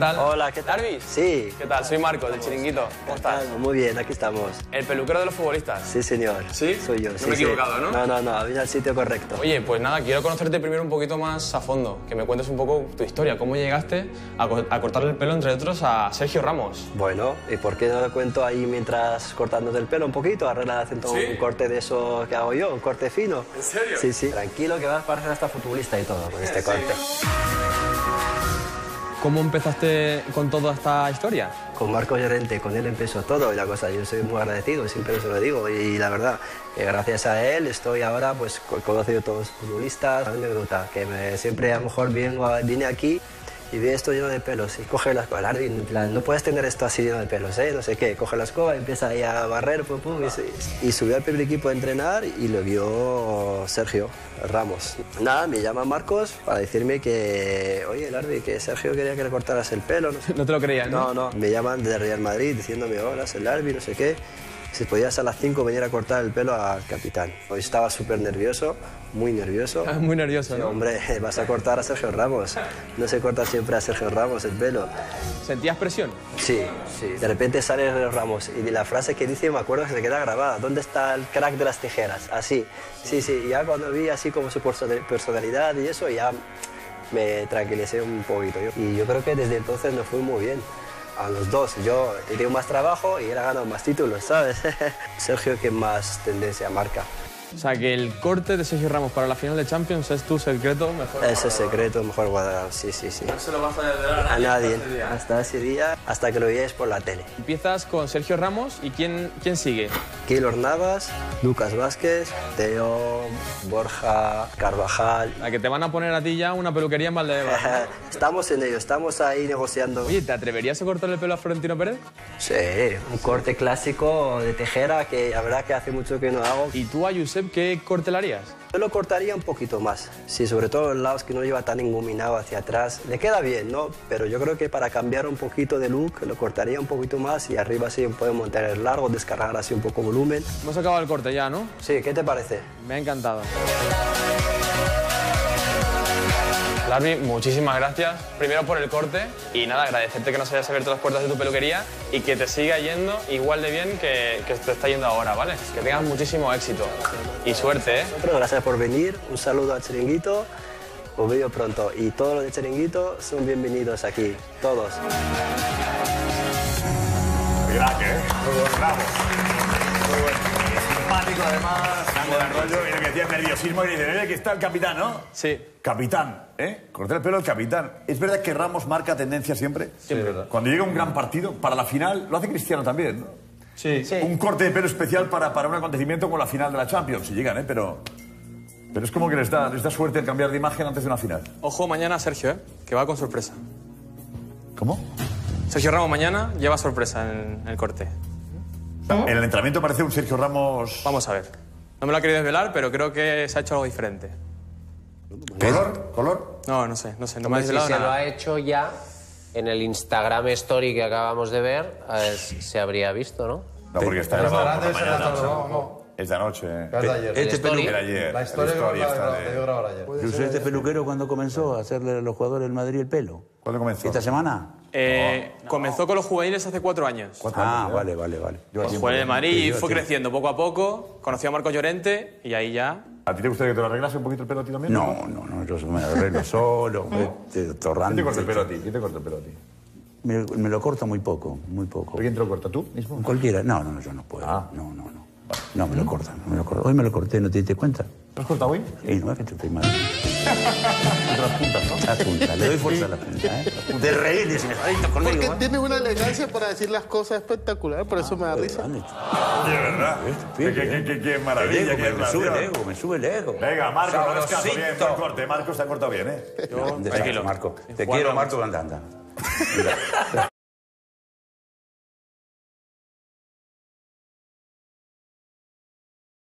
tal? Hola, ¿qué tal? ¿Larvis? Sí. ¿Qué tal? Soy Marcos, del Chiringuito. ¿Cómo estás? Muy bien, aquí estamos. El peluquero de los futbolistas. Sí, señor. ¿Sí? Soy yo. No Sí, me he equivocado, ¿no? No, vine al sitio correcto. Oye, pues nada, quiero conocerte primero un poquito más a fondo, que me cuentes un poco tu historia, cómo llegaste a cortarle el pelo, entre otros, a Sergio Ramos. Bueno, ¿y por qué no lo cuento ahí mientras cortándote el pelo un poquito? Arregla haciendo ¿Sí? un corte de eso que hago yo, un corte fino. ¿En serio? Sí, sí. Tranquilo que vas a parecer hasta futbolista y todo con este corte. ¿Cómo empezaste con toda esta historia? Con Marco Llorente, con él empezó todo y la cosa, yo soy muy agradecido, siempre se lo digo y la verdad, gracias a él estoy ahora, pues conocido a todos los futbolistas, anécdota, que siempre a lo mejor vine aquí y vi esto lleno de pelos y coge la escoba, en plan, no puedes tener esto así lleno de pelos, no sé qué, coge la escoba, empieza ahí a barrer, pum, pum, y subió al primer equipo a entrenar y lo vio Sergio Ramos. Nada, me llama Marcos para decirme que, oye, Larvi, que Sergio quería que le cortaras el pelo. No te lo creías, ¿no? No, me llaman de Real Madrid diciéndome, hola, soy Larvi, no sé qué. Si podías a las 5 venir a cortar el pelo al capitán. Hoy estaba súper nervioso, muy nervioso. Muy nervioso, Sí, ¿no? hombre, vas a cortar a Sergio Ramos. No se corta siempre a Sergio Ramos el pelo. ¿Sentías presión? Sí, sí. De repente sale Sergio Ramos y de la frase que dice me acuerdo que se queda grabada. ¿Dónde está el crack de las tijeras? Así. Sí, sí. Y ya cuando vi así como su personalidad y eso, ya me tranquilicé un poquito. Y yo creo que desde entonces nos fue muy bien. A los dos. Yo he tenido más trabajo y él ha ganado más títulos, ¿sabes? Sergio, que más tendencia marca. O sea, que el corte de Sergio Ramos para la final de Champions es tu secreto mejor. Ese secreto mejor guardado, sí, sí, sí. No se lo vas a desvelar A nadie. Hasta ese día, hasta que lo veáis por la tele. Empiezas con Sergio Ramos y ¿quién sigue? Keylor Navas, Lucas Vázquez, Teo, Borja, Carvajal. A que te van a poner a ti ya una peluquería en Valdebebas. Estamos en ello, estamos ahí negociando. Oye, ¿te atreverías a cortarle el pelo a Florentino Pérez? Sí, un corte clásico de tejera que la verdad que hace mucho que no hago. ¿Y tú a Josep qué corte le harías? Yo lo cortaría un poquito más, sí, sobre todo en lados que no lleva tan engominado hacia atrás. Le queda bien, ¿no? Pero yo creo que para cambiar un poquito de look lo cortaría un poquito más y arriba sí podemos montar el largo, descargar así un poco volumen. Hemos acabado el corte ya, ¿no? Sí, ¿qué te parece? Me ha encantado. Larvi, muchísimas gracias. Primero por el corte y nada, agradecerte que nos hayas abierto las puertas de tu peluquería y que te siga yendo igual de bien que te está yendo ahora, ¿vale? Que tengas muchísimo éxito y suerte, ¿eh? Gracias por venir, un saludo al Chiringuito, os veo pronto y todos los de Chiringuito son bienvenidos aquí, todos. Crack, ¿eh? Muy buen Ramos. Muy bueno. Simpático, además. Buen rollo. Y lo que decía, nerviosismo. Y dice, oye, aquí está el capitán, ¿no? Sí. Capitán, ¿eh? Cortar el pelo al capitán. ¿Es verdad que Ramos marca tendencia siempre? Siempre. Cuando llega un gran partido, para la final, lo hace Cristiano también, ¿no? Sí. Un corte de pelo especial para un acontecimiento como la final de la Champions, si llegan, ¿eh? Pero es como que les da suerte el cambiar de imagen antes de una final. Ojo mañana Sergio, ¿eh? Que va con sorpresa. ¿Cómo? Sergio Ramos mañana lleva sorpresa en el corte. En el entrenamiento parece un Sergio Ramos... Vamos a ver. No me lo ha querido desvelar, pero creo que se ha hecho algo diferente. ¿Color? No sé. No me ha Si desvelado se lo nada. ha hecho ya en el Instagram Story que acabamos de ver, se habría visto, ¿no? No, porque está grabado por la mañana. Es de anoche. Este peluquero, Era ayer. La historia El story que está la debió grabar ayer. este peluquero cuando comenzó a hacerle a los jugadores del Madrid el pelo. ¿Cuándo comenzó? ¿Esta semana? Comenzó con los juveniles hace 4 años. Vale. Fue en el Madrid y fue creciendo poco a poco. Conoció a Marcos Llorente y ahí ya... ¿A ti te gustaría que te lo arreglase un poquito el pelo a ti también? No, yo me lo arreglo solo, ¿Quién torrando. te corta el pelo a ti? ¿Quién te corta el pelo a ti? Me lo corta muy poco. ¿Pero quién te lo corta? ¿Tú mismo? Cualquiera. No, yo no puedo. No, me lo cortan. Hoy me lo corté, ¿no te diste cuenta? ¿Lo has cortado hoy? Sí, no es que te estoy mal. Las puntas, ¿no? Las puntas, le doy fuerza a las puntas, ¿eh? De reír, de senadito conmigo. Porque tiene una elegancia para decir las cosas espectacular, por eso me da risa. De verdad. Qué maravilla. Me sube el ego. Venga, Marco, no descanso. Bien, Sabrosito. buen corte. Marco se ha cortado bien, ¿eh? Tranquilo, Marco. Te quiero, Marco, anda.